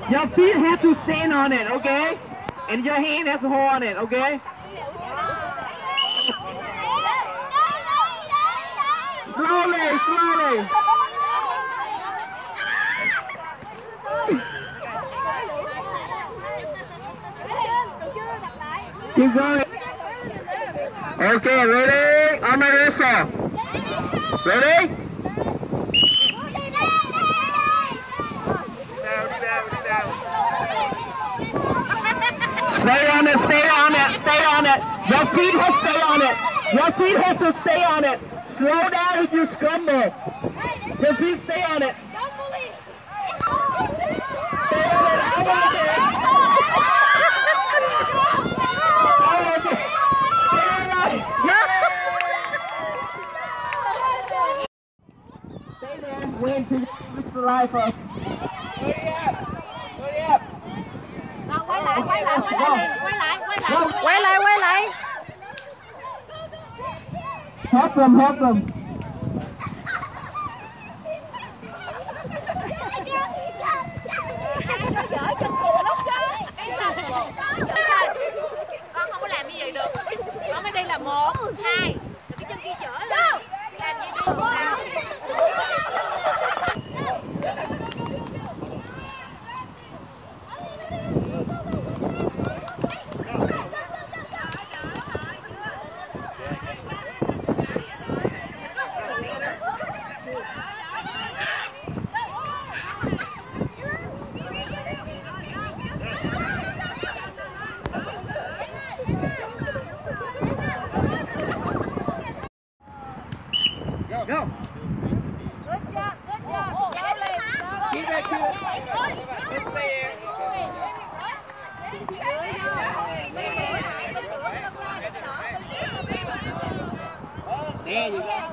Your feet have to stand on it, okay? And your hand has to hold on it, okay? Slowly, slowly. Keep going. Okay, ready? On my whistle. Ready? Stay on it, stay on it, stay on it. Your feet have to stay on it. Your feet have to stay on it. Slow down if you scramble. Your feet stay on it. Stay on it. I want it. Stay there. Wait until you reach the line first. Hurry up. Hurry up. Quay lại. Help them, help them. Con không có làm như vậy được. Con mới đi là 1, 2. Rồi cái chân kia chở lên. Làm gì đi sao? Go. Good job. Keep it, keep it. Just stay here. There you go.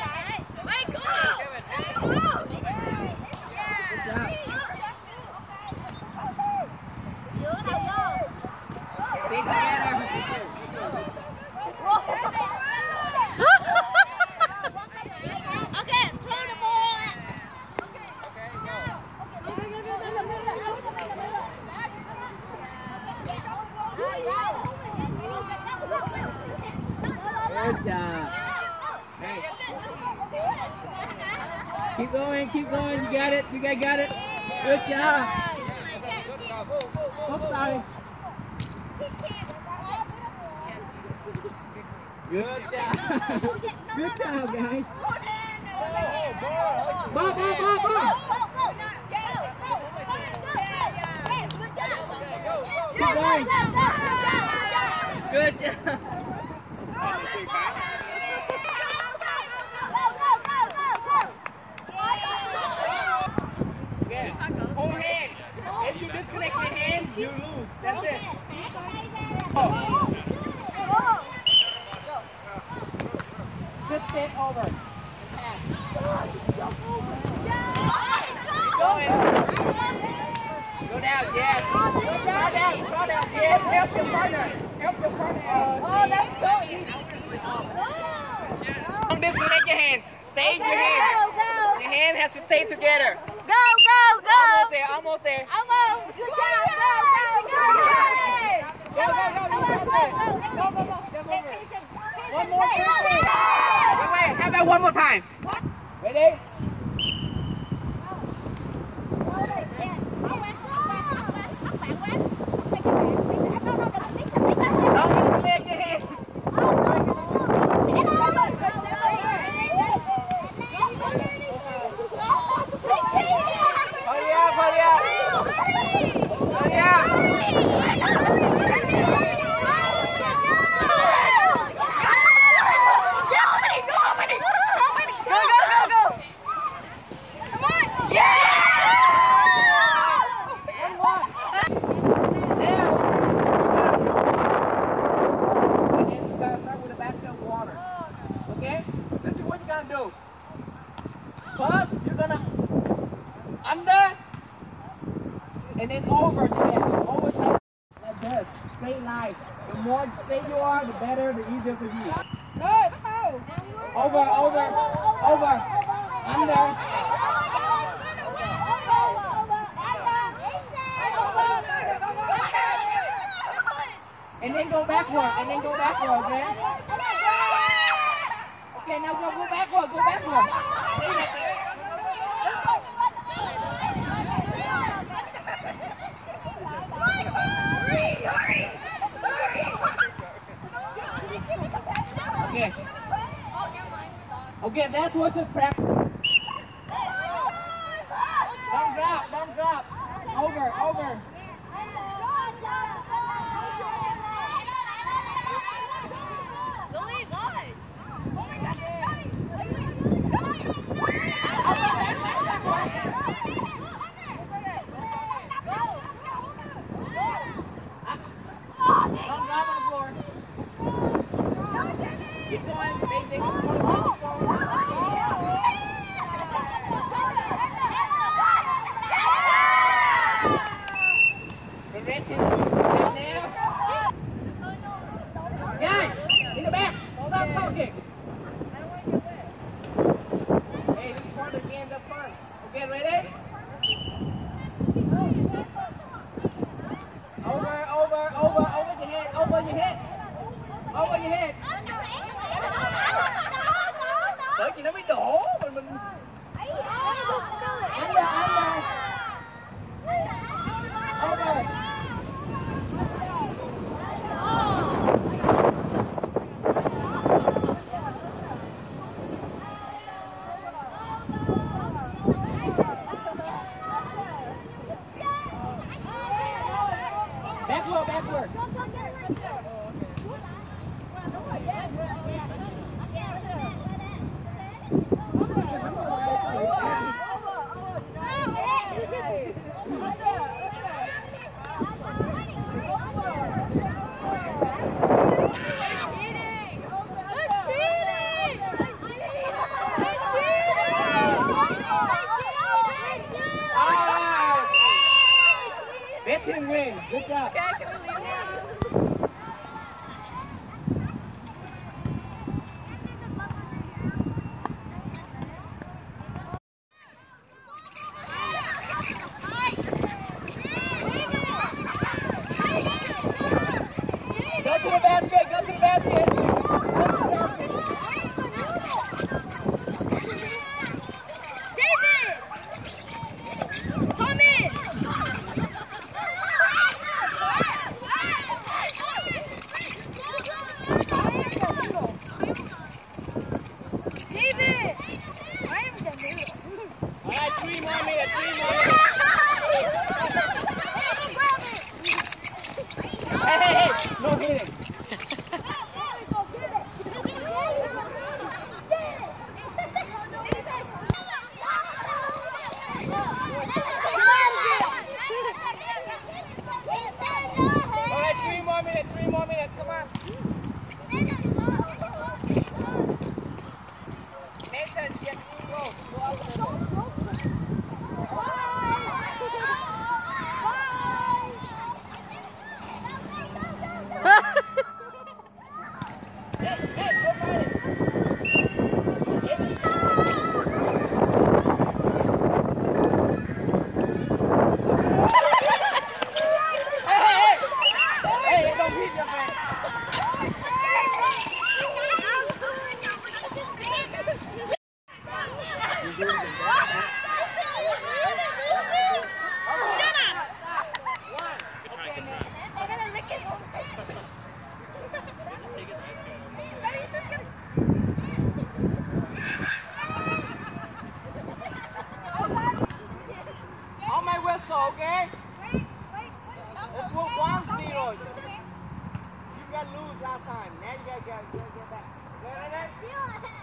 Good job. Hey. Keep going, keep going. You got it. You guys got it. Good job. Oops, sorry. Good job. Good job, guys. Ball. Keep going. Good job. Hold hand. If you disconnect your hand, you lose. That's it. Just sit over. Go down, yes. Draw down, yes. Help your partner. Oh, that's so easy. Don't disconnect your hand. Stay in your hand. Go. Your hand has to stay together. Go. Almost there. Almost. Good job. Go. One more time. Wait. How about one more time? Ready? Don't disconnect your hand. First, you're gonna under and then over to that. Over to that. Like this. Straight line. The more straight you are, the better, the easier for you. Over. Under. go backward, and then go backward, okay? Okay, now go backward, go backward. Okay. Okay, that's what you practice. Don't drop. Over. Lily, watch. Don't drop on the floor. Keep going, basic. Guys, in the back. Stop talking. Hey, this is part of the game. That's fun. Okay, ready? Over your head. Tới chị nó mới đổ mình. Over. Backward. Betting win. Good job. Okay, can we leave now? Go to the basket. David! Thomas! David! I am the middle. All right, 3 more minutes. Hey, no hitting. All right, 3 more minutes. Come on. Nathan, get go. Go out there. Hey, don't hit your man. On my whistle, okay? Let's move 1-0. You got lose last time. Now you gotta get back. Ready?